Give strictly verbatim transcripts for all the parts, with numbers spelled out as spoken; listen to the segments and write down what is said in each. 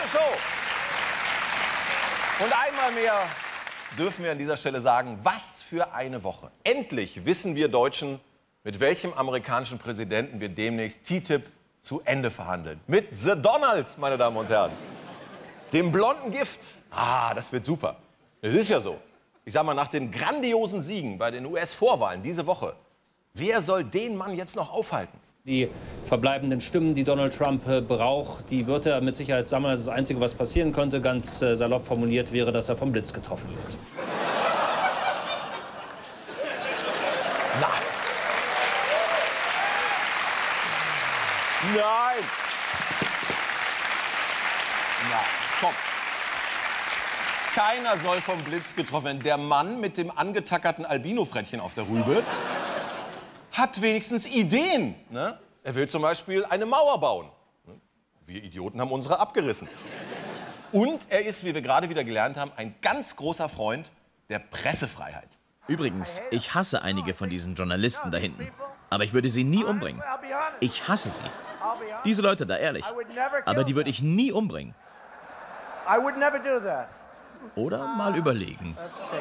Show. Und einmal mehr dürfen wir an dieser Stelle sagen, was für eine Woche. Endlich wissen wir Deutschen, mit welchem amerikanischen Präsidenten wir demnächst T T I P zu Ende verhandeln. Mit The Donald, meine Damen und Herren. Dem blonden Gift. Ah, das wird super. Es ist ja so. Ich sag mal, nach den grandiosen Siegen bei den U S-Vorwahlen diese Woche, wer soll den Mann jetzt noch aufhalten? Die verbleibenden Stimmen, die Donald Trump äh, braucht, die wird er mit Sicherheit sammeln. Das ist das Einzige, was passieren könnte, ganz äh, salopp formuliert, wäre, dass er vom Blitz getroffen wird. Na. Nein! Na, komm. Keiner soll vom Blitz getroffen werden. Der Mann mit dem angetackerten Albino-Frettchen auf der Rübe hat wenigstens Ideen. Ne? Er will zum Beispiel eine Mauer bauen. Wir Idioten haben unsere abgerissen. Und er ist, wie wir gerade wieder gelernt haben, ein ganz großer Freund der Pressefreiheit. Übrigens, ich hasse einige von diesen Journalisten da hinten. Aber ich würde sie nie umbringen. Ich hasse sie. Diese Leute da, ehrlich. Aber die würde ich nie umbringen. Oder mal überlegen.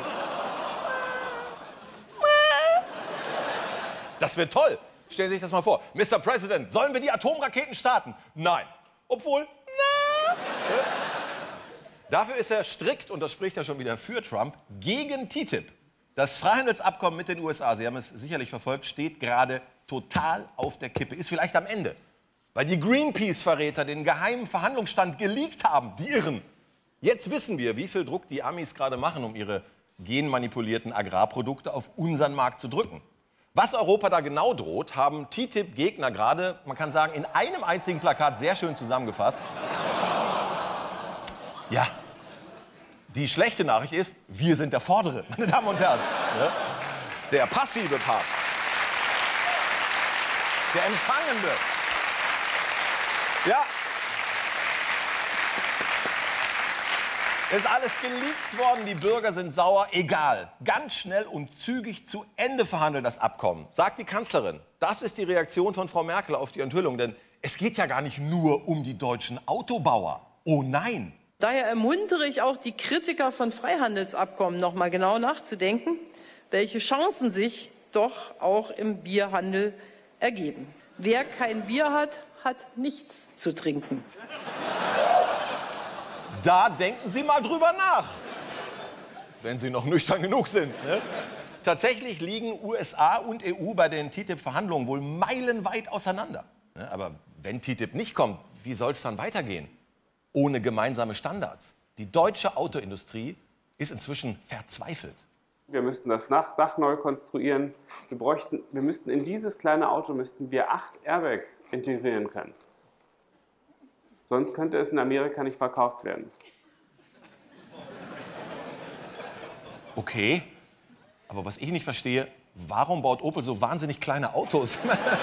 Das wird toll. Stellen Sie sich das mal vor. Mister President, sollen wir die Atomraketen starten? Nein. Obwohl, na. Dafür ist er strikt, und das spricht ja schon wieder für Trump, gegen T T I P. Das Freihandelsabkommen mit den U S A, Sie haben es sicherlich verfolgt, steht gerade total auf der Kippe. Ist vielleicht am Ende. Weil die Greenpeace-Verräter den geheimen Verhandlungsstand geleakt haben. Die Irren. Jetzt wissen wir, wie viel Druck die Amis gerade machen, um ihre genmanipulierten Agrarprodukte auf unseren Markt zu drücken. Was Europa da genau droht, haben T T I P-Gegner gerade, man kann sagen, in einem einzigen Plakat sehr schön zusammengefasst. Ja, die schlechte Nachricht ist, wir sind der Vordere, meine Damen und Herren. Ja? Der passive Part. Der Empfangende. Ja. Es ist alles geleakt worden, die Bürger sind sauer. Egal, ganz schnell und zügig zu Ende verhandeln das Abkommen, sagt die Kanzlerin. Das ist die Reaktion von Frau Merkel auf die Enthüllung, denn es geht ja gar nicht nur um die deutschen Autobauer. Oh nein! Daher ermuntere ich auch die Kritiker von Freihandelsabkommen, noch mal genau nachzudenken, welche Chancen sich doch auch im Bierhandel ergeben. Wer kein Bier hat, hat nichts zu trinken. Da denken Sie mal drüber nach, wenn Sie noch nüchtern genug sind. Ne? Tatsächlich liegen U S A und E U bei den T T I P-Verhandlungen wohl meilenweit auseinander. Ne? Aber wenn T T I P nicht kommt, wie soll es dann weitergehen? Ohne gemeinsame Standards. Die deutsche Autoindustrie ist inzwischen verzweifelt. Wir müssten das Dach neu konstruieren. Wir, bräuchten, wir müssten in dieses kleine Auto müssten wir acht Airbags integrieren können. Sonst könnte es in Amerika nicht verkauft werden. Okay, aber was ich nicht verstehe, warum baut Opel so wahnsinnig kleine Autos?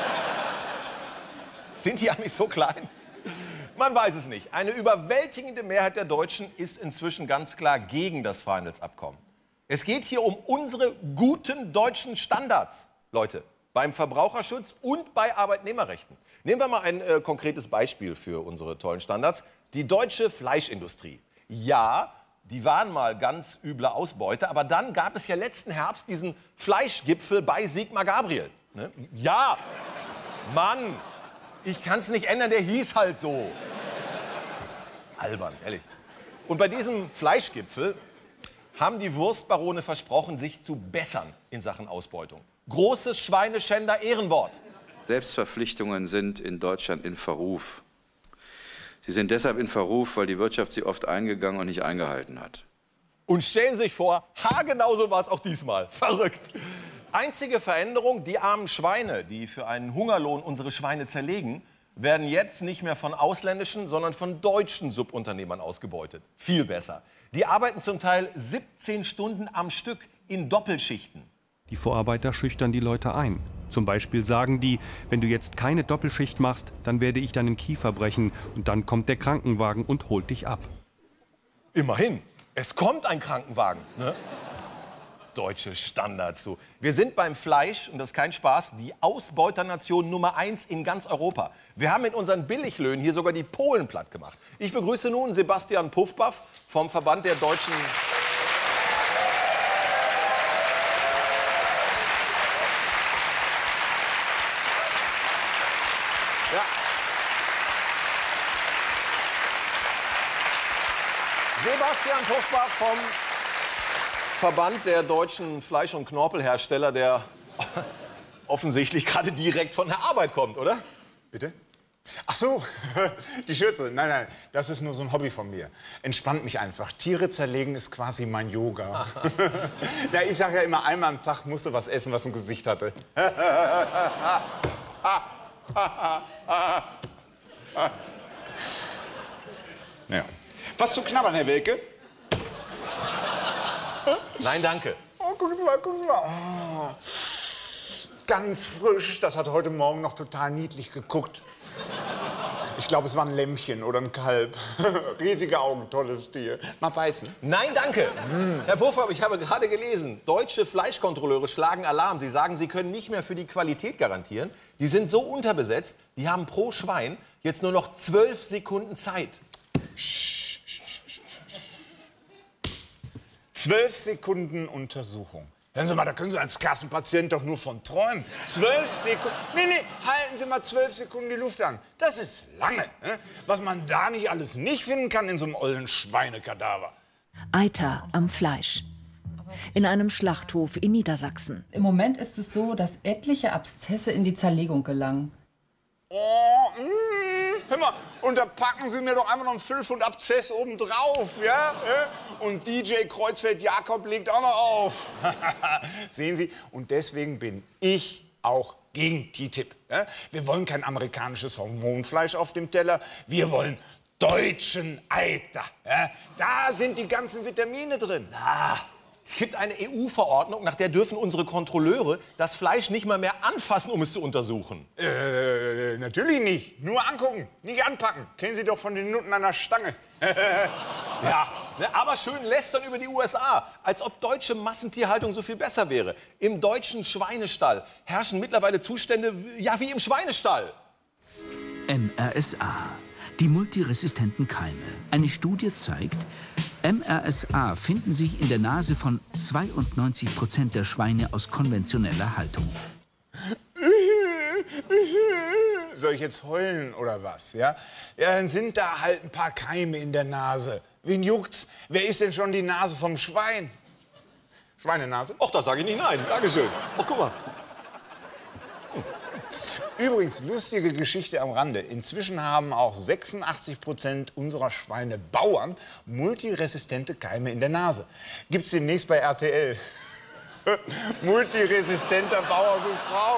Sind die eigentlich so klein? Man weiß es nicht. Eine überwältigende Mehrheit der Deutschen ist inzwischen ganz klar gegen das Freihandelsabkommen. Es geht hier um unsere guten deutschen Standards, Leute, beim Verbraucherschutz und bei Arbeitnehmerrechten. Nehmen wir mal ein äh, konkretes Beispiel für unsere tollen Standards. Die deutsche Fleischindustrie. Ja, die waren mal ganz üble Ausbeute, aber dann gab es ja letzten Herbst diesen Fleischgipfel bei Sigmar Gabriel. Ne? Ja, Mann, ich kann es nicht ändern, der hieß halt so. Albern, ehrlich. Und bei diesem Fleischgipfel haben die Wurstbarone versprochen, sich zu bessern in Sachen Ausbeutung. Großes Schweineschänder-Ehrenwort. Selbstverpflichtungen sind in Deutschland in Verruf. Sie sind deshalb in Verruf, weil die Wirtschaft sie oft eingegangen und nicht eingehalten hat. Und stellen Sie sich vor, haargenau so war es auch diesmal. Verrückt. Einzige Veränderung, die armen Schweine, die für einen Hungerlohn unsere Schweine zerlegen, werden jetzt nicht mehr von ausländischen, sondern von deutschen Subunternehmern ausgebeutet. Viel besser. Die arbeiten zum Teil siebzehn Stunden am Stück in Doppelschichten. Die Vorarbeiter schüchtern die Leute ein. Zum Beispiel sagen die, wenn du jetzt keine Doppelschicht machst, dann werde ich deinen Kiefer brechen und dann kommt der Krankenwagen und holt dich ab. Immerhin, es kommt ein Krankenwagen. Ne? deutsche Standards zu. Wir sind beim Fleisch, und das ist kein Spaß, die Ausbeuternation Nummer eins in ganz Europa. Wir haben mit unseren Billiglöhnen hier sogar die Polen platt gemacht. Ich begrüße nun Sebastian Puffpaff vom Verband der deutschen... Ja. Sebastian Puffpaff vom Verband der deutschen Fleisch- und Knorpelhersteller, der offensichtlich gerade direkt von der Arbeit kommt, oder? Bitte? Ach so, die Schürze. Nein, nein, das ist nur so ein Hobby von mir. Entspannt mich einfach. Tiere zerlegen ist quasi mein Yoga. Ja, ich sage ja immer, einmal am Tag musste was essen, was ein Gesicht hatte. Ja. Was zu knabbern, Herr Welke? Nein, danke. Oh, gucken Sie mal, gucken Sie mal. Oh. Ganz frisch. Das hat heute Morgen noch total niedlich geguckt. Ich glaube, es war ein Lämmchen oder ein Kalb. Riesige Augen, tolles Tier. Mal beißen? Nein, danke. Mm. Herr Puffpaff, ich habe gerade gelesen, deutsche Fleischkontrolleure schlagen Alarm. Sie sagen, sie können nicht mehr für die Qualität garantieren. Die sind so unterbesetzt, die haben pro Schwein jetzt nur noch zwölf Sekunden Zeit. Zwölf Sekunden Untersuchung. Hören Sie mal, da können Sie als Kassenpatient doch nur von träumen. Zwölf Sekunden. Nee, nee, halten Sie mal zwölf Sekunden die Luft an. Das ist lange. Ne? Was man da nicht alles nicht finden kann in so einem ollen Schweinekadaver. Eiter am Fleisch. In einem Schlachthof in Niedersachsen. Im Moment ist es so, dass etliche Abszesse in die Zerlegung gelangen. Oh, mh, hör mal, und da packen Sie mir doch einfach noch einen Füllpfund Abszess obendrauf, ja? Und D J Kreuzfeld-Jakob legt auch noch auf. Sehen Sie, und deswegen bin ich auch gegen T T I P. Ja? Wir wollen kein amerikanisches Hormonfleisch auf dem Teller, wir wollen deutschen Eiter. Ja? Da sind die ganzen Vitamine drin. Ah. Es gibt eine E U-Verordnung, nach der dürfen unsere Kontrolleure das Fleisch nicht mal mehr anfassen, um es zu untersuchen. Äh, natürlich nicht. Nur angucken, nicht anpacken. Kennen Sie doch von den Nutten an der Stange. Ja, ne, aber schön lästern über die U S A, als ob deutsche Massentierhaltung so viel besser wäre. Im deutschen Schweinestall herrschen mittlerweile Zustände, ja, wie im Schweinestall. M R S A, die multiresistenten Keime. Eine Studie zeigt, M R S A finden sich in der Nase von zweiundneunzig Prozent der Schweine aus konventioneller Haltung. Soll ich jetzt heulen oder was? Ja? Ja, dann sind da halt ein paar Keime in der Nase. Wen juckt's? Wer ist denn schon die Nase vom Schwein? Schweinenase? Och, da sage ich nicht nein. Dankeschön. Oh, guck mal. Übrigens, lustige Geschichte am Rande. Inzwischen haben auch sechsundachtzig Prozent unserer Schweinebauern multiresistente Keime in der Nase. Gibt's demnächst bei R T L. Multiresistenter Bauer sucht Frau.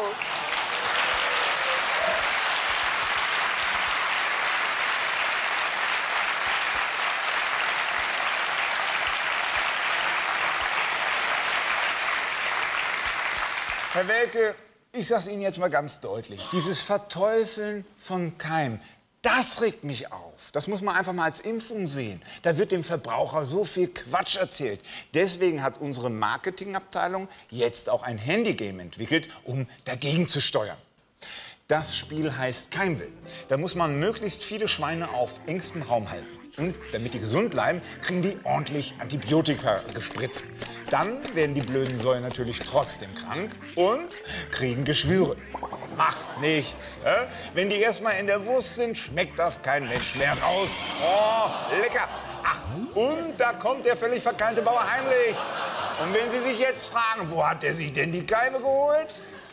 Herr Welke, ich sag's Ihnen jetzt mal ganz deutlich. Dieses Verteufeln von Keimen, das regt mich auf. Das muss man einfach mal als Impfung sehen. Da wird dem Verbraucher so viel Quatsch erzählt. Deswegen hat unsere Marketingabteilung jetzt auch ein Handygame entwickelt, um dagegen zu steuern. Das Spiel heißt Keimwill. Da muss man möglichst viele Schweine auf engstem Raum halten. Und damit die gesund bleiben, kriegen die ordentlich Antibiotika gespritzt. Dann werden die blöden Säue natürlich trotzdem krank und kriegen Geschwüre. Macht nichts. Äh? Wenn die erst mal in der Wurst sind, schmeckt das kein Mensch mehr raus. Oh, lecker. Ach, und da kommt der völlig verkeimte Bauer Heinrich. Und wenn Sie sich jetzt fragen, wo hat er sich denn die Keime geholt?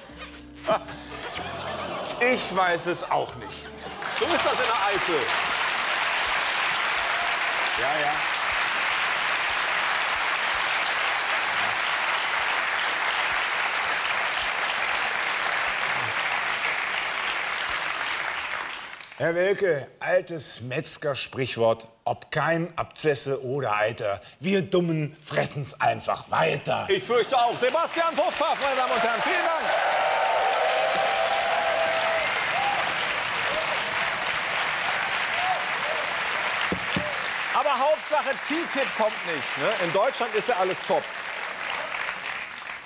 Ich weiß es auch nicht. So ist das in der Eifel. Ja, ja. Herr Welke, altes Metzger-Sprichwort, ob Keim, Abzesse oder Eiter, wir Dummen fressen's einfach weiter. Ich fürchte auch. Sebastian Puffpaff, meine Damen und Herren, vielen Dank. Aber Hauptsache T T I P kommt nicht. Ne? In Deutschland ist ja alles top.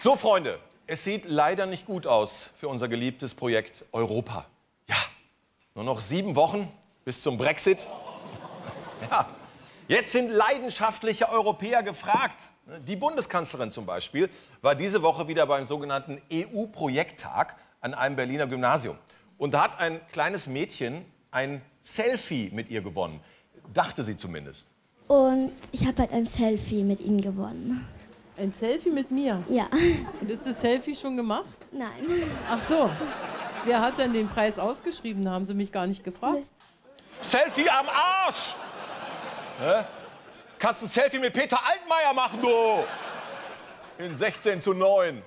So, Freunde, es sieht leider nicht gut aus für unser geliebtes Projekt Europa. Ja, nur noch sieben Wochen bis zum Brexit. Ja, jetzt sind leidenschaftliche Europäer gefragt. Die Bundeskanzlerin zum Beispiel war diese Woche wieder beim sogenannten E U-Projekttag an einem Berliner Gymnasium. Und da hat ein kleines Mädchen ein Selfie mit ihr gewonnen. Dachte sie zumindest. Und ich habe halt ein Selfie mit ihnen gewonnen. Ein Selfie mit mir? Ja. Und ist das Selfie schon gemacht? Nein. Ach so. Wer hat denn den Preis ausgeschrieben? Haben Sie mich gar nicht gefragt. Selfie am Arsch! Hä? Kannst ein Selfie mit Peter Altmaier machen, du! In sechzehn zu neun.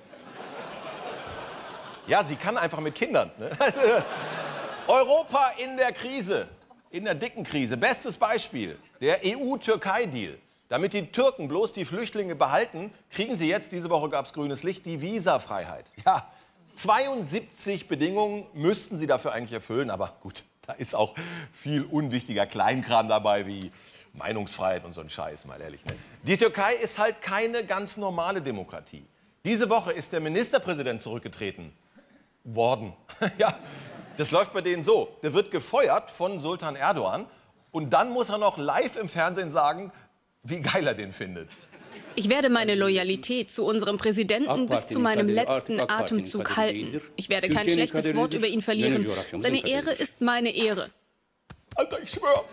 Ja, sie kann einfach mit Kindern. Ne? Europa in der Krise, in der dicken Krise. Bestes Beispiel, der E U-Türkei-Deal. Damit die Türken bloß die Flüchtlinge behalten, kriegen sie jetzt, diese Woche gab es grünes Licht, die Visafreiheit. Ja, zweiundsiebzig Bedingungen müssten sie dafür eigentlich erfüllen, aber gut, da ist auch viel unwichtiger Kleinkram dabei, wie Meinungsfreiheit und so ein Scheiß, mal ehrlich. Ne? Die Türkei ist halt keine ganz normale Demokratie. Diese Woche ist der Ministerpräsident zurückgetreten worden. Ja, das läuft bei denen so. Der wird gefeuert von Sultan Erdogan und dann muss er noch live im Fernsehen sagen, wie geil er den findet. Ich werde meine Loyalität zu unserem Präsidenten bis zu meinem letzten Atemzug halten. Ich werde kein schlechtes Wort über ihn verlieren. Seine Ehre ist meine Ehre. Alter, ich schwöre.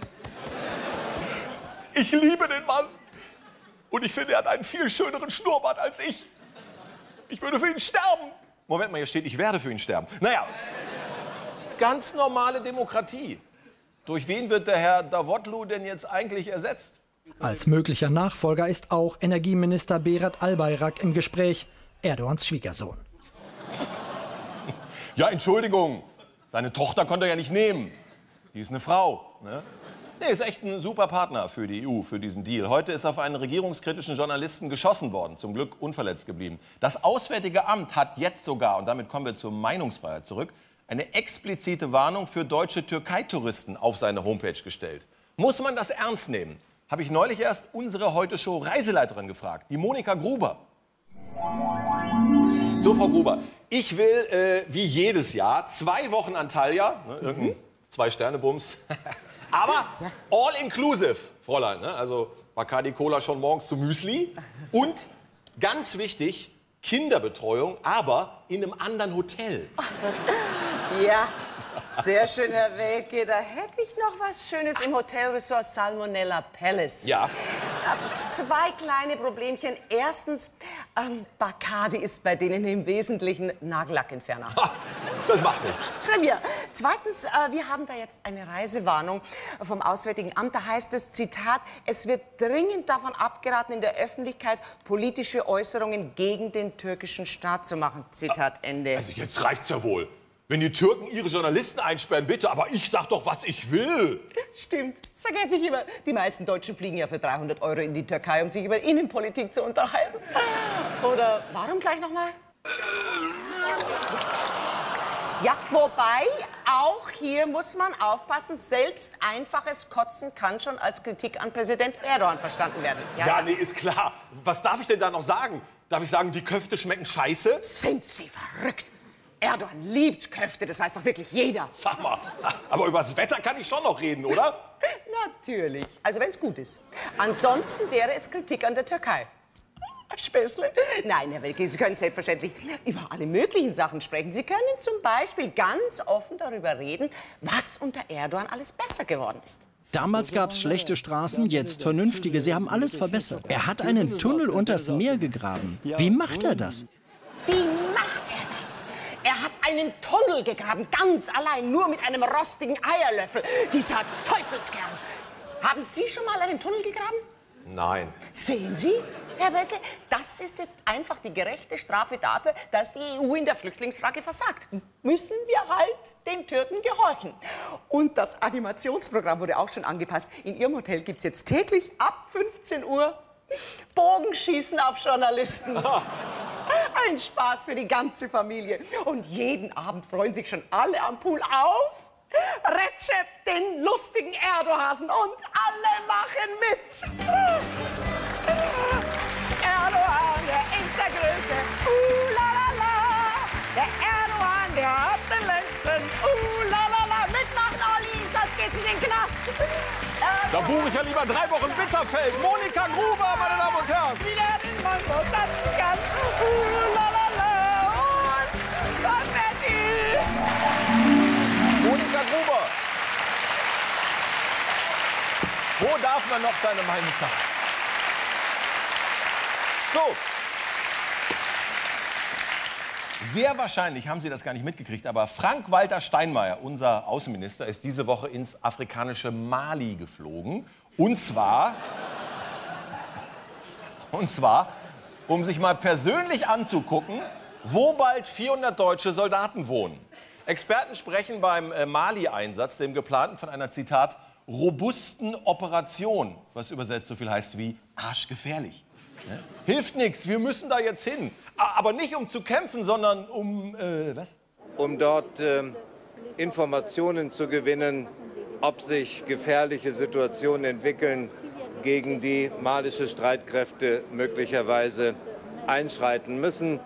Ich liebe den Mann. Und ich finde, er hat einen viel schöneren Schnurrbart als ich. Ich würde für ihn sterben. Moment mal, hier steht, ich werde für ihn sterben. Naja, ganz normale Demokratie. Durch wen wird der Herr Davutoglu denn jetzt eigentlich ersetzt? Als möglicher Nachfolger ist auch Energieminister Berat Albayrak im Gespräch, Erdogans Schwiegersohn. Ja, Entschuldigung, seine Tochter konnte er ja nicht nehmen. Die ist eine Frau. Ne? Nee, ist echt ein super Partner für die E U, für diesen Deal. Heute ist auf einen regierungskritischen Journalisten geschossen worden, zum Glück unverletzt geblieben. Das Auswärtige Amt hat jetzt sogar, und damit kommen wir zur Meinungsfreiheit zurück, eine explizite Warnung für deutsche Türkei-Touristen auf seine Homepage gestellt. Muss man das ernst nehmen? Habe ich neulich erst unsere Heute-Show-Reiseleiterin gefragt, die Monika Gruber. So, Frau Gruber, ich will, äh, wie jedes Jahr, zwei Wochen Antalya, ne, irgendein Zwei-Sterne-Bums, aber all-inclusive, Fräulein, ne? Also Bacardi Cola schon morgens zu Müsli und, ganz wichtig, Kinderbetreuung, aber in einem anderen Hotel. Ja, sehr schön, Herr Welke. Da hätte ich noch was Schönes im Hotelresort Salmonella Palace. Ja. Zwei kleine Problemchen. Erstens, ähm, Bacardi ist bei denen im Wesentlichen Nagellackentferner. Ha, das macht nichts. Premier. Zweitens, äh, wir haben da jetzt eine Reisewarnung vom Auswärtigen Amt. Da heißt es, Zitat, es wird dringend davon abgeraten, in der Öffentlichkeit politische Äußerungen gegen den türkischen Staat zu machen. Zitat Ende. Also jetzt reicht's ja wohl. Wenn die Türken ihre Journalisten einsperren, bitte, aber ich sag doch, was ich will. Stimmt, das vergeht sich immer. Die meisten Deutschen fliegen ja für dreihundert Euro in die Türkei, um sich über Innenpolitik zu unterhalten. Oder warum gleich nochmal? Ja, wobei, auch hier muss man aufpassen, selbst einfaches Kotzen kann schon als Kritik an Präsident Erdogan verstanden werden. Ja, ja, nee, ist klar. Was darf ich denn da noch sagen? Darf ich sagen, die Köfte schmecken scheiße? Sind Sie verrückt? Erdogan liebt Köfte, das weiß doch wirklich jeder. Sag mal, aber über das Wetter kann ich schon noch reden, oder? Natürlich. Also wenn es gut ist. Ansonsten wäre es Kritik an der Türkei. Späßle? Nein, Herr Welke, Sie können selbstverständlich über alle möglichen Sachen sprechen. Sie können zum Beispiel ganz offen darüber reden, was unter Erdogan alles besser geworden ist. Damals gab es schlechte Straßen, jetzt vernünftige. Sie haben alles verbessert. Er hat einen Tunnel unters Meer gegraben. Wie macht er das? Wie macht er das? Er hat einen Tunnel gegraben, ganz allein, nur mit einem rostigen Eierlöffel. Dieser Teufelskerl. Haben Sie schon mal einen Tunnel gegraben? Nein. Sehen Sie, Herr Welke, das ist jetzt einfach die gerechte Strafe dafür, dass die E U in der Flüchtlingsfrage versagt. Müssen wir halt den Türken gehorchen. Und das Animationsprogramm wurde auch schon angepasst. In Ihrem Hotel gibt es jetzt täglich ab fünfzehn Uhr Bogenschießen auf Journalisten. Ein Spaß für die ganze Familie. Und jeden Abend freuen sich schon alle am Pool auf Recep, den lustigen Erdohasen. Und alle machen mit. Erdogan, er ist der Größte. den Knast. Da buche ich ja lieber drei Wochen Bitterfeld. Monika Gruber, meine Damen und Herren. Wieder den Mango tanzen kann. Uh, la, la, la. Und Konfetti. Monika Gruber. Wo darf man noch seine Meinung sagen? So. Sehr wahrscheinlich haben Sie das gar nicht mitgekriegt, aber Frank-Walter Steinmeier, unser Außenminister, ist diese Woche ins afrikanische Mali geflogen. Und zwar, und zwar, um sich mal persönlich anzugucken, wo bald vierhundert deutsche Soldaten wohnen. Experten sprechen beim äh, Mali-Einsatz, dem geplanten, von einer, Zitat, robusten Operation, was übersetzt so viel heißt wie arschgefährlich. Ne? Hilft nichts, wir müssen da jetzt hin. Aber nicht um zu kämpfen, sondern um, äh, was? Um dort äh, Informationen zu gewinnen, ob sich gefährliche Situationen entwickeln, gegen die malische Streitkräfte möglicherweise einschreiten müssen.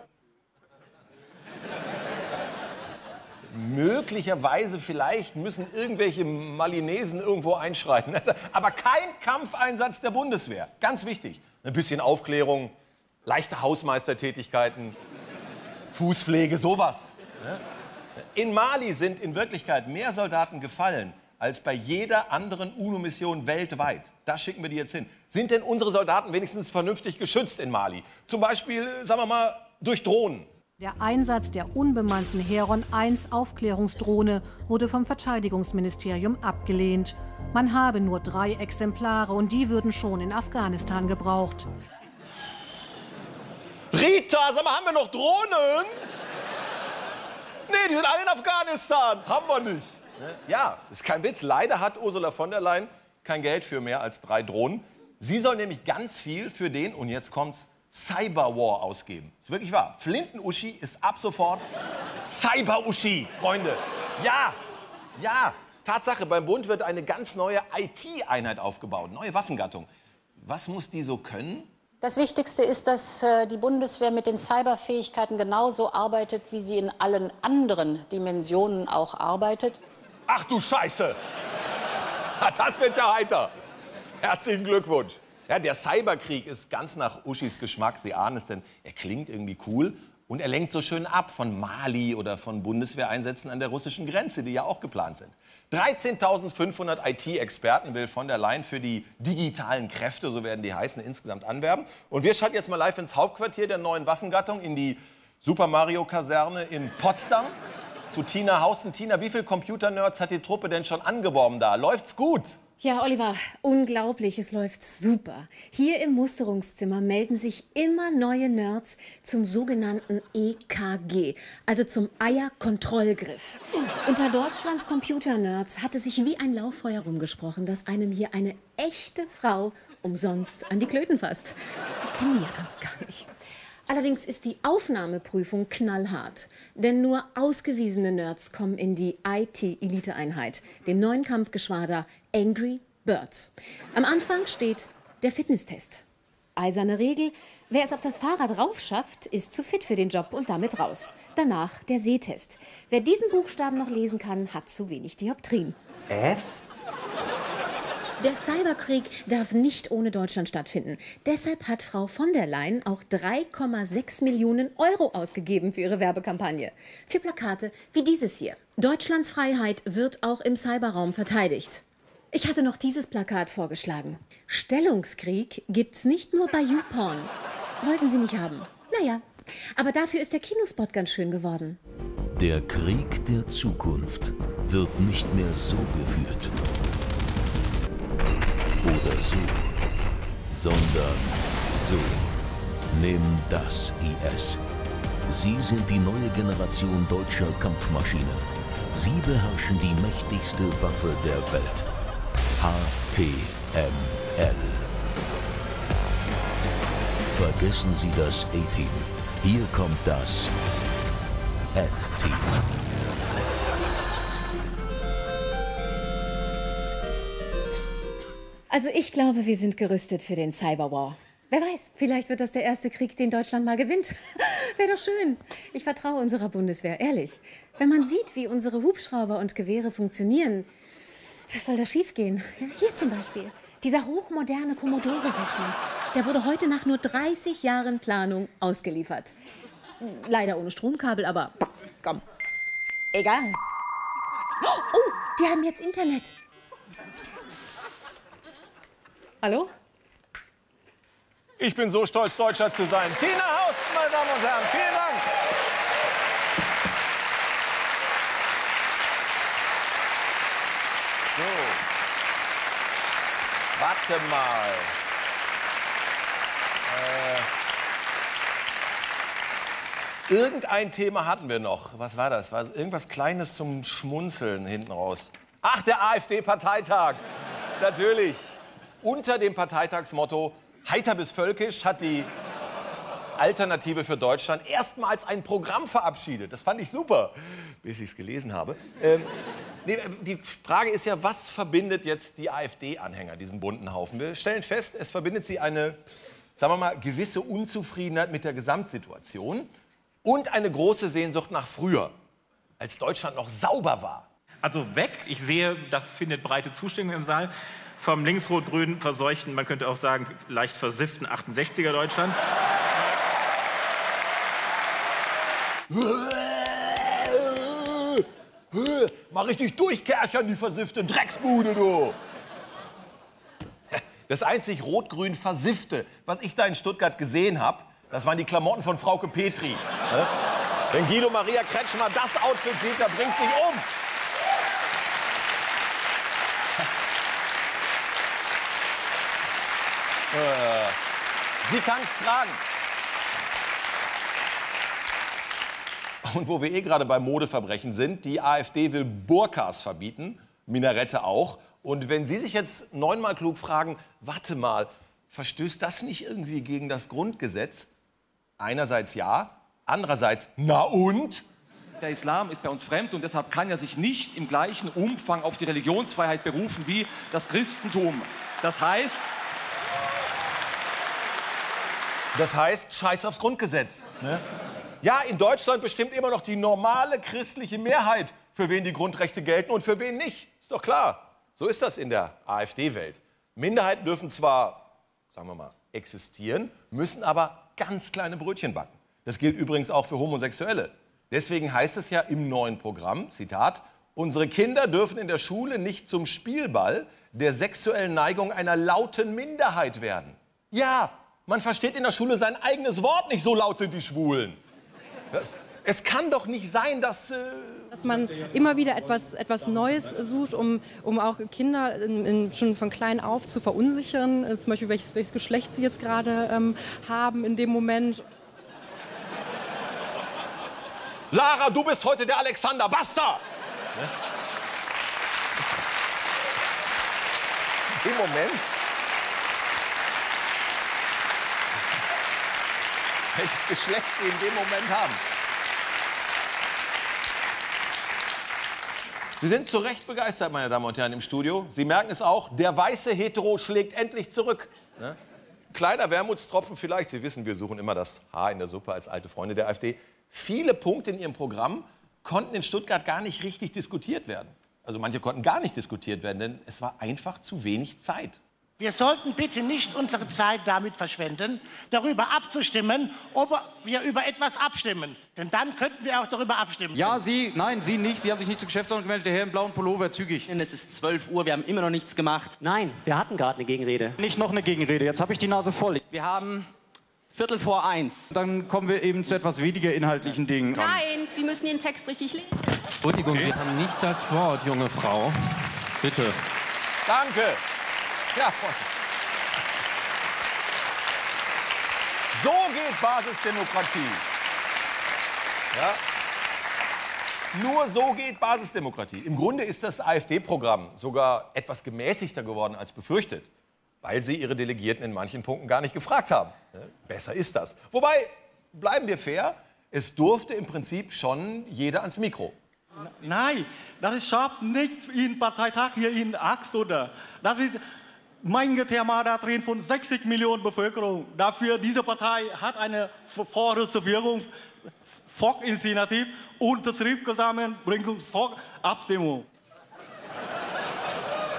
Möglicherweise, vielleicht müssen irgendwelche Malinesen irgendwo einschreiten. Aber kein Kampfeinsatz der Bundeswehr. Ganz wichtig. Ein bisschen Aufklärung, leichte Hausmeistertätigkeiten, Fußpflege, sowas. In Mali sind in Wirklichkeit mehr Soldaten gefallen als bei jeder anderen UNO-Mission weltweit. Da schicken wir die jetzt hin. Sind denn unsere Soldaten wenigstens vernünftig geschützt in Mali? Zum Beispiel, sagen wir mal, durch Drohnen. Der Einsatz der unbemannten Heron eins Aufklärungsdrohne wurde vom Verteidigungsministerium abgelehnt. Man habe nur drei Exemplare und die würden schon in Afghanistan gebraucht. Rita, sag mal, haben wir noch Drohnen? Nee, die sind alle in Afghanistan. Haben wir nicht. Ja, ist kein Witz. Leider hat Ursula von der Leyen kein Geld für mehr als drei Drohnen. Sie soll nämlich ganz viel für den, und jetzt kommt's, Cyberwar ausgeben. Ist wirklich wahr. Flinten-Uschi ist ab sofort Cyber-Uschi, Freunde. Ja, ja, Tatsache, beim Bund wird eine ganz neue I T-Einheit aufgebaut, neue Waffengattung. Was muss die so können? Das Wichtigste ist, dass äh, die Bundeswehr mit den Cyberfähigkeiten genauso arbeitet, wie sie in allen anderen Dimensionen auch arbeitet. Ach du Scheiße! Na, das wird ja heiter. Herzlichen Glückwunsch. Ja, der Cyberkrieg ist ganz nach Uschis Geschmack. Sie ahnen es, denn er klingt irgendwie cool. Und er lenkt so schön ab von Mali oder von Bundeswehreinsätzen an der russischen Grenze, die ja auch geplant sind. dreizehntausendfünfhundert I T-Experten will von der Leyen für die digitalen Kräfte, so werden die heißen, insgesamt anwerben. Und wir schalten jetzt mal live ins Hauptquartier der neuen Waffengattung, in die Super Mario-Kaserne in Potsdam. Zu Tina Hausen. Tina, wie viele Computer-Nerds hat die Truppe denn schon angeworben da? Läuft's gut? Ja, Oliver, unglaublich, es läuft super. Hier im Musterungszimmer melden sich immer neue Nerds zum sogenannten E K G, also zum Eierkontrollgriff. Unter Deutschlands Computernerds hatte sich wie ein Lauffeuer rumgesprochen, dass einem hier eine echte Frau umsonst an die Klöten fasst. Das kennen die ja sonst gar nicht. Allerdings ist die Aufnahmeprüfung knallhart, denn nur ausgewiesene Nerds kommen in die I T-Eliteeinheit, dem neuen Kampfgeschwader Angry Birds. Am Anfang steht der Fitnesstest. Eiserne Regel, wer es auf das Fahrrad rauf schafft, ist zu fit für den Job und damit raus. Danach der Sehtest. Wer diesen Buchstaben noch lesen kann, hat zu wenig Dioptrien. F? Der Cyberkrieg darf nicht ohne Deutschland stattfinden. Deshalb hat Frau von der Leyen auch drei Komma sechs Millionen Euro ausgegeben für ihre Werbekampagne. Für Plakate wie dieses hier. Deutschlands Freiheit wird auch im Cyberraum verteidigt. Ich hatte noch dieses Plakat vorgeschlagen. Stellungskrieg gibt's nicht nur bei YouPorn. Wollten Sie nicht haben? Naja, aber dafür ist der Kinospot ganz schön geworden. Der Krieg der Zukunft wird nicht mehr so geführt. Oder so, sondern so. Nimm das, I S. Sie sind die neue Generation deutscher Kampfmaschinen. Sie beherrschen die mächtigste Waffe der Welt. H T M L. Vergessen Sie das A-Team. Hier kommt das A-Team. Also ich glaube, wir sind gerüstet für den Cyberwar. Wer weiß, vielleicht wird das der erste Krieg, den Deutschland mal gewinnt. Wäre doch schön. Ich vertraue unserer Bundeswehr, ehrlich. Wenn man sieht, wie unsere Hubschrauber und Gewehre funktionieren, Was soll da schiefgehen? Ja, hier zum Beispiel. Dieser hochmoderne Commodore-Rechner. Der wurde heute nach nur dreißig Jahren Planung ausgeliefert. Leider ohne Stromkabel, aber komm. Egal. Oh, die haben jetzt Internet. Hallo? Ich bin so stolz, Deutscher zu sein. Tina Haus, meine Damen und Herren, vielen Dank. So. Warte mal. Äh, irgendein Thema hatten wir noch. Was war das? War irgendwas Kleines zum Schmunzeln hinten raus? Ach, der AfD-Parteitag. Natürlich. Unter dem Parteitagsmotto Heiter bis völkisch hat die Alternative für Deutschland erstmals ein Programm verabschiedet. Das fand ich super, bis ich es gelesen habe. Ähm, nee, die Frage ist ja, was verbindet jetzt die AfD-Anhänger, diesen bunten Haufen? Wir stellen fest, es verbindet sie eine, sagen wir mal, gewisse Unzufriedenheit mit der Gesamtsituation und eine große Sehnsucht nach früher, als Deutschland noch sauber war. Also weg, ich sehe, das findet breite Zustimmung im Saal, vom linksrot-grün verseuchten, man könnte auch sagen, leicht versifften achtundsechziger Deutschland. Mal richtig durchkerchern, die versiffte Drecksbude, du! Das einzig rot-grün versiffte, was ich da in Stuttgart gesehen habe, das waren die Klamotten von Frauke Petri. Wenn Guido Maria Kretschmer das Outfit sieht, da bringt sich um. Sie kann es tragen. Und wo wir eh gerade bei Modeverbrechen sind, die AfD will Burkas verbieten, Minarette auch. Und wenn Sie sich jetzt neunmal klug fragen, warte mal, verstößt das nicht irgendwie gegen das Grundgesetz? Einerseits ja, andererseits na und? Der Islam ist bei uns fremd und deshalb kann er sich nicht im gleichen Umfang auf die Religionsfreiheit berufen wie das Christentum. Das heißt... Das heißt, scheiß aufs Grundgesetz. Ne? Ja, in Deutschland bestimmt immer noch die normale christliche Mehrheit, für wen die Grundrechte gelten und für wen nicht. Ist doch klar. So ist das in der AfD-Welt. Minderheiten dürfen zwar, sagen wir mal, existieren, müssen aber ganz kleine Brötchen backen. Das gilt übrigens auch für Homosexuelle. Deswegen heißt es ja im neuen Programm, Zitat, unsere Kinder dürfen in der Schule nicht zum Spielball der sexuellen Neigung einer lauten Minderheit werden. Ja, man versteht in der Schule sein eigenes Wort nicht, so laut sind die Schwulen. Es kann doch nicht sein, dass... Äh dass man immer wieder etwas, etwas Neues sucht, um, um auch Kinder in, in, schon von klein auf zu verunsichern. Äh, zum Beispiel, welches, welches Geschlecht sie jetzt gerade ähm, haben in dem Moment. Lara, du bist heute der Alexander, basta! Im Moment... welches Geschlecht sie in dem Moment haben. Sie sind zu Recht begeistert, meine Damen und Herren, im Studio. Sie merken es auch, der weiße Hetero schlägt endlich zurück. Ne? Kleiner Wermutstropfen vielleicht, Sie wissen, wir suchen immer das Haar in der Suppe als alte Freunde der AfD. Viele Punkte in Ihrem Programm konnten in Stuttgart gar nicht richtig diskutiert werden. Also manche konnten gar nicht diskutiert werden, denn es war einfach zu wenig Zeit. Wir sollten bitte nicht unsere Zeit damit verschwenden, darüber abzustimmen, ob wir über etwas abstimmen. Denn dann könnten wir auch darüber abstimmen. Ja, Sie, nein, Sie nicht. Sie haben sich nicht zur Geschäftsordnung gemeldet. Der Herr im blauen Pullover, zügig. Es ist zwölf Uhr, wir haben immer noch nichts gemacht. Nein, wir hatten gerade eine Gegenrede. Nicht noch eine Gegenrede, jetzt habe ich die Nase voll. Wir haben Viertel vor eins. Dann kommen wir eben zu etwas weniger inhaltlichen Dingen. Nein, Sie müssen Ihren Text richtig lesen. Entschuldigung, okay. Sie haben nicht das Wort, junge Frau. Bitte. Danke. Ja, Freunde. So geht Basisdemokratie. Ja. Nur so geht Basisdemokratie. Im Grunde ist das AfD-Programm sogar etwas gemäßigter geworden als befürchtet, weil sie ihre Delegierten in manchen Punkten gar nicht gefragt haben. Besser ist das. Wobei, bleiben wir fair, es durfte im Prinzip schon jeder ans Mikro. Nein, das ist nicht im Parteitag hier in Axt, oder? Das ist mein Thema da drin von sechzig Millionen Bevölkerung. Dafür, diese Partei hat eine Vorreservierung, Volksinitiative, Unterschrift gesammelt, bringt uns Volksabstimmung.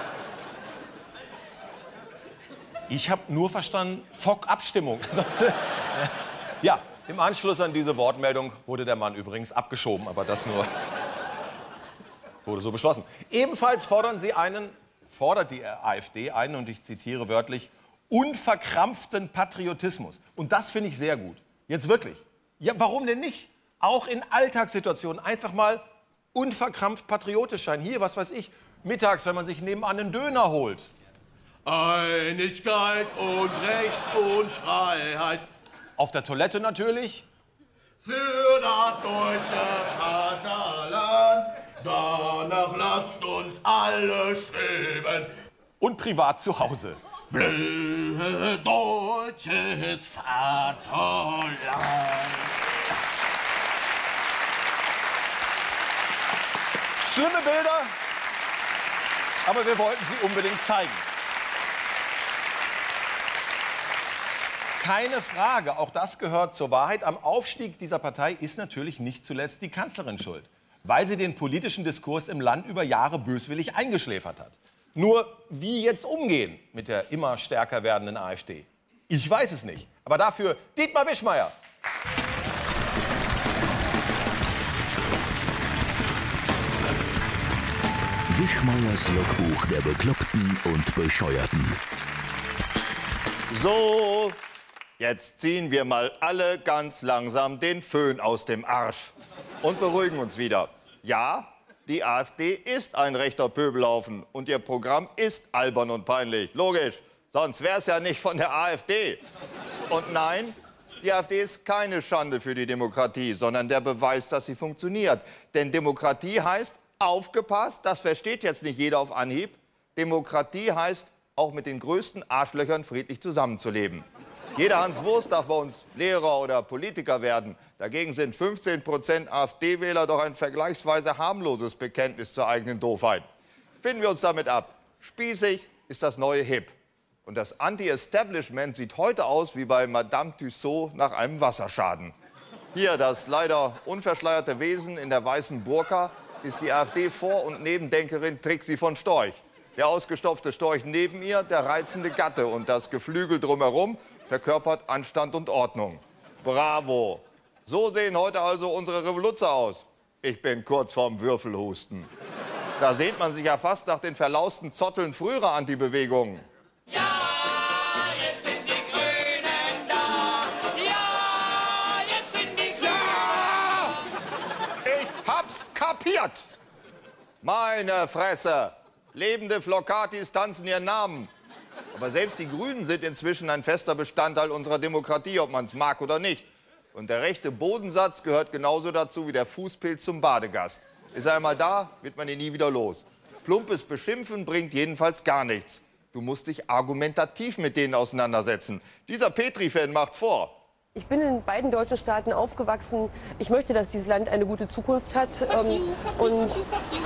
Ich habe nur verstanden, Fock-Abstimmung. Ja, im Anschluss an diese Wortmeldung wurde der Mann übrigens abgeschoben, aber das nur wurde so beschlossen. Ebenfalls fordern sie einen, fordert die AfD einen, und ich zitiere wörtlich, unverkrampften Patriotismus. Und das finde ich sehr gut. Jetzt wirklich. Ja, warum denn nicht? Auch in Alltagssituationen einfach mal unverkrampft patriotisch sein. Hier, was weiß ich, mittags, wenn man sich nebenan einen Döner holt. Einigkeit und Recht und Freiheit. Auf der Toilette natürlich. Für das deutsche Vaterland, danach lasst uns alle streben. Und privat zu Hause. Blöde deutsches Vaterland. Schlimme Bilder, aber wir wollten sie unbedingt zeigen. Keine Frage, auch das gehört zur Wahrheit. Am Aufstieg dieser Partei ist natürlich nicht zuletzt die Kanzlerin schuld, weil sie den politischen Diskurs im Land über Jahre böswillig eingeschläfert hat. Nur wie jetzt umgehen mit der immer stärker werdenden AfD? Ich weiß es nicht. Aber dafür Dietmar Wischmeyer. Wischmeyers Logbuch der Bekloppten und Bescheuerten. So, jetzt ziehen wir mal alle ganz langsam den Föhn aus dem Arsch und beruhigen uns wieder. Ja, die AfD ist ein rechter Pöbelhaufen und ihr Programm ist albern und peinlich. Logisch, sonst wäre es ja nicht von der AfD. Und nein, die AfD ist keine Schande für die Demokratie, sondern der Beweis, dass sie funktioniert. Denn Demokratie heißt, aufgepasst, das versteht jetzt nicht jeder auf Anhieb, Demokratie heißt, auch mit den größten Arschlöchern friedlich zusammenzuleben. Jeder Hans Wurst darf bei uns Lehrer oder Politiker werden. Dagegen sind fünfzehn Prozent AfD-Wähler doch ein vergleichsweise harmloses Bekenntnis zur eigenen Doofheit. Finden wir uns damit ab. Spießig ist das neue Hip. Und das Anti-Establishment sieht heute aus wie bei Madame Tussaud nach einem Wasserschaden. Hier, das leider unverschleierte Wesen in der weißen Burka ist die AfD-Vor- und Nebendenkerin Trixi von Storch. Der ausgestopfte Storch neben ihr, der reizende Gatte, und das Geflügel drumherum verkörpert Anstand und Ordnung. Bravo! So sehen heute also unsere Revoluzer aus. Ich bin kurz vorm Würfelhusten. Da sehnt man sich ja fast nach den verlausten Zotteln früherer Antibewegungen. Ja, jetzt sind die Grünen da. Ja, jetzt sind die Grünen. Ja! Ich hab's kapiert! Meine Fresse! Lebende Flockatis tanzen ihren Namen. Aber selbst die Grünen sind inzwischen ein fester Bestandteil unserer Demokratie, ob man es mag oder nicht. Und der rechte Bodensatz gehört genauso dazu wie der Fußpilz zum Badegast. Ist er einmal da, wird man ihn nie wieder los. Plumpes Beschimpfen bringt jedenfalls gar nichts. Du musst dich argumentativ mit denen auseinandersetzen. Dieser Petri-Fan macht's vor. Ich bin in beiden deutschen Staaten aufgewachsen. Ich möchte, dass dieses Land eine gute Zukunft hat. Ähm, und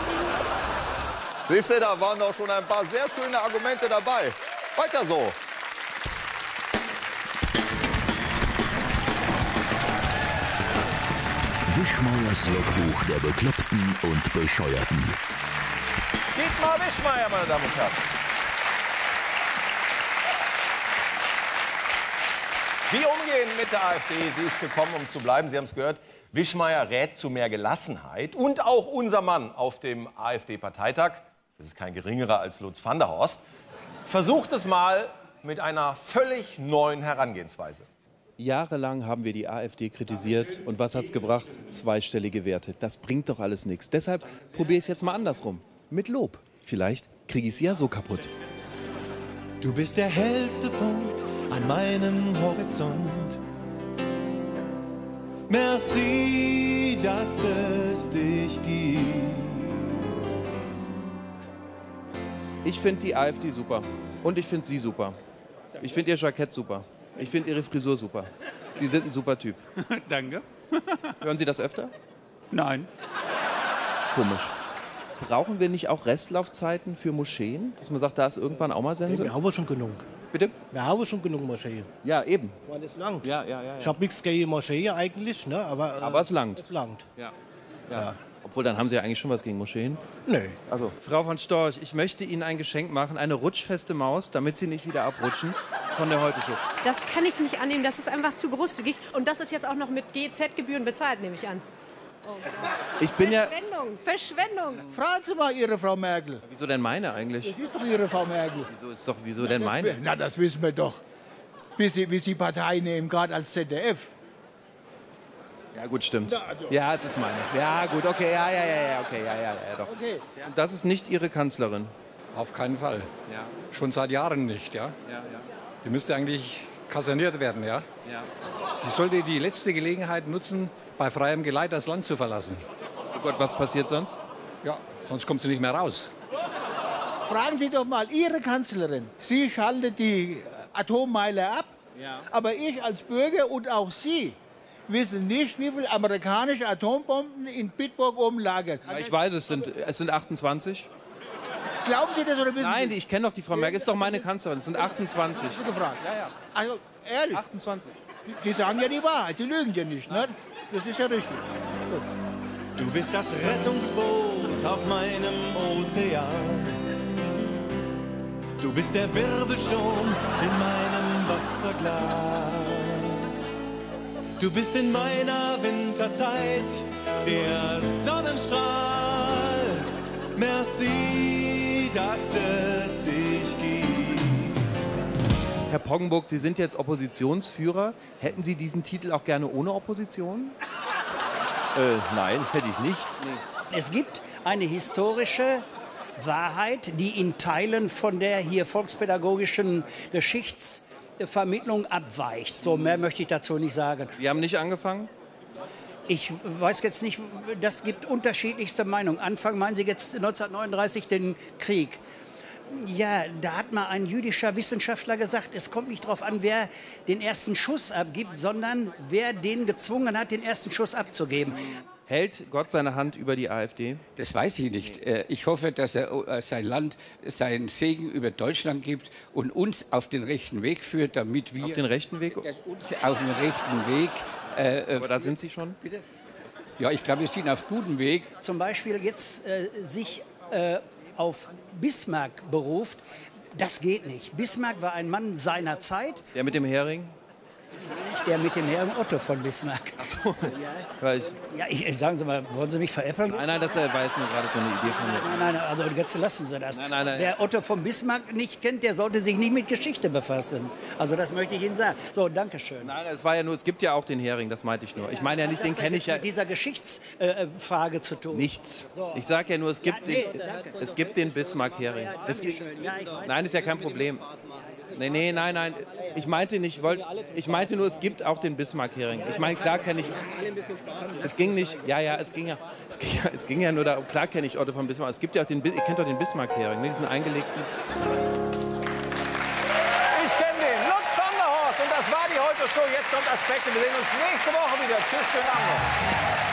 Siehst du, da waren doch schon ein paar sehr schöne Argumente dabei. Weiter so. Wischmeyers Logbuch der Bekloppten und Bescheuerten. Dietmar Wischmeyer, meine Damen und Herren. Wie umgehen mit der AfD? Sie ist gekommen, um zu bleiben. Sie haben es gehört. Wischmeyer rät zu mehr Gelassenheit. Und auch unser Mann auf dem AfD-Parteitag, das ist kein geringerer als Lutz van der Horst, versucht es mal mit einer völlig neuen Herangehensweise. Jahrelang haben wir die AfD kritisiert. Und was hat's gebracht? Zweistellige Werte. Das bringt doch alles nichts. Deshalb probiere ich es jetzt mal andersrum. Mit Lob. Vielleicht kriege ich es ja so kaputt. Du bist der hellste Punkt an meinem Horizont. Merci, dass es dich gibt. Ich finde die AfD super. Und ich finde Sie super. Ich finde Ihr Jackett super. Ich finde Ihre Frisur super. Sie sind ein super Typ. Danke. Hören Sie das öfter? Nein. Komisch. Brauchen wir nicht auch Restlaufzeiten für Moscheen? Dass man sagt, da ist irgendwann auch mal Sense? Wir haben schon genug. Bitte? Wir haben schon genug Moscheen. Ja, eben. Weil es langt. Ja, ja, ja, ja. Ich habe nichts gegen Moscheen eigentlich, ne? aber... Äh, Aber es langt. Es langt. Ja. Ja. Obwohl, dann haben Sie ja eigentlich schon was gegen Moscheen. Nee. Also, Frau von Storch, ich möchte Ihnen ein Geschenk machen, eine rutschfeste Maus, damit Sie nicht wieder abrutschen von der Heute-Show. Das kann ich nicht annehmen, das ist einfach zu großzügig. Und das ist jetzt auch noch mit G Z-Gebühren bezahlt, nehme ich an. Oh Ich bin ja... Verschwendung, Verschwendung. Fragen Sie mal Ihre Frau Merkel. Wieso denn meine eigentlich? Das ist doch Ihre Frau Merkel. Wieso ist doch, wieso denn meine? Na, das wissen wir doch. Wie Sie, wie Sie Partei nehmen, gerade als Z D F. Ja, gut, stimmt. Na, also. Ja, es ist meine. Ja, gut, okay, ja, ja, ja, ja, okay, ja, ja, ja, doch. Okay. Und das ist nicht Ihre Kanzlerin? Auf keinen Fall. Ja. Schon seit Jahren nicht, ja. Ja, ja. Die müsste eigentlich kaserniert werden, ja. Ja. Sie sollte die letzte Gelegenheit nutzen, bei freiem Geleit das Land zu verlassen. Oh Gott, was passiert sonst? Ja, sonst kommt sie nicht mehr raus. Fragen Sie doch mal Ihre Kanzlerin. Sie schaltet die Atommeiler ab, ja. aber ich als Bürger und auch Sie wissen nicht, wie viele amerikanische Atombomben in Bitburg oben lagern. Ja, ich weiß, es sind, es sind achtundzwanzig. Glauben Sie das oder wissen Nein, Sie? ich kenne doch die Frau Merkel, ist doch meine Kanzlerin, es sind achtundzwanzig. Hast du gefragt? Ja, ja. Also, ehrlich? achtundzwanzig. Sie sagen ja die Wahrheit, Sie lügen ja nicht, ne? Das ist ja richtig. Gut. Du bist das Rettungsboot auf meinem Ozean. Du bist der Wirbelsturm in meinem Wasserglas. Du bist in meiner Winterzeit der Sonnenstrahl. Merci, dass es dich gibt. Herr Poggenburg, Sie sind jetzt Oppositionsführer. Hätten Sie diesen Titel auch gerne ohne Opposition? Äh, nein, hätte ich nicht. Es gibt eine historische Wahrheit, die in Teilen von der hier volkspädagogischen Geschichtsvermittlung abweicht. So, mehr möchte ich dazu nicht sagen. Wir haben nicht angefangen? Ich weiß jetzt nicht, das gibt unterschiedlichste Meinungen. Anfang meinen Sie jetzt neunzehnhundertneununddreißig den Krieg. Ja, da hat mal ein jüdischer Wissenschaftler gesagt, es kommt nicht darauf an, wer den ersten Schuss abgibt, sondern wer den gezwungen hat, den ersten Schuss abzugeben. Hält Gott seine Hand über die AfD? Das weiß ich nicht. Ich hoffe, dass er sein Land, seinen Segen über Deutschland gibt und uns auf den rechten Weg führt, damit wir... Auf den rechten Weg? Uns auf den rechten Weg... Äh, Aber da sind Sie schon? Bitte? Ja, ich glaube, wir sind auf gutem Weg. Zum Beispiel jetzt äh, sich äh, auf Bismarck beruft, das geht nicht. Bismarck war ein Mann seiner Zeit. Der mit dem Hering? Der mit dem Herrn Otto von Bismarck. Ach so. Ja, ich ja, ich, sagen Sie mal, wollen Sie mich veräppeln? Nein, nein, das war jetzt nur gerade so eine Idee von mir. Nein, nein, also jetzt lassen Sie das. Nein, nein, nein. Wer Otto von Bismarck nicht kennt, der sollte sich nicht mit Geschichte befassen. Also das möchte ich Ihnen sagen. So, danke schön. Nein, es war ja nur, es gibt ja auch den Hering, das meinte ich nur. Ich meine ja nicht, den kenne ich ja... mit dieser Geschichtsfrage zu tun. Nichts. Ich sage ja nur, es gibt, Ja, nee, den, danke. es gibt den Bismarck-Hering. Ja, Es danke gibt- schön. Ja, ich weiß. Nein, ist ja kein Problem. Nee, nee, nein, nein. Ich meinte nicht, wollt, ich meinte nur, es gibt auch den Bismarck-Hering. Ich meine, klar kenne ich... Es ging nicht, ja, ja, es ging ja, es ging ja, es ging ja nur darum, klar kenne ich Otto von Bismarck. Es gibt ja auch den, Bis- ihr kennt doch den Bismarck-Hering, ne, diesen eingelegten... Ich kenne den, Lutz van der Horst. Und das war die Heute-Show. Jetzt kommt Aspekte. Wir sehen uns nächste Woche wieder. Tschüss, schönen Abend noch.